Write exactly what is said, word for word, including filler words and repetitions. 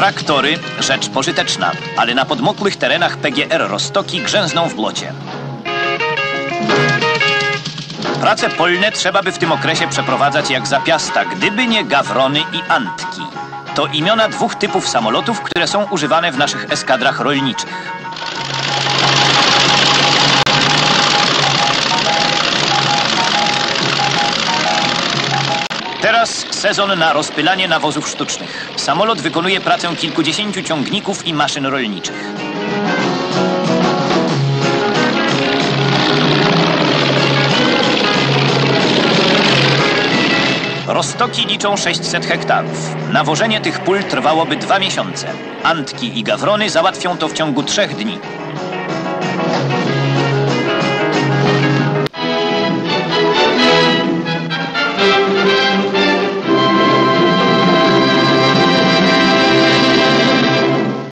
Traktory – rzecz pożyteczna, ale na podmokłych terenach P G R Rostoki grzęzną w błocie. Prace polne trzeba by w tym okresie przeprowadzać jak za piasta, gdyby nie gawrony i antki. To imiona dwóch typów samolotów, które są używane w naszych eskadrach rolniczych. Teraz sezon na rozpylanie nawozów sztucznych. Samolot wykonuje pracę kilkudziesięciu ciągników i maszyn rolniczych. Roztoki liczą sześćset hektarów. Nawożenie tych pól trwałoby dwa miesiące. Antki i gawrony załatwią to w ciągu trzech dni.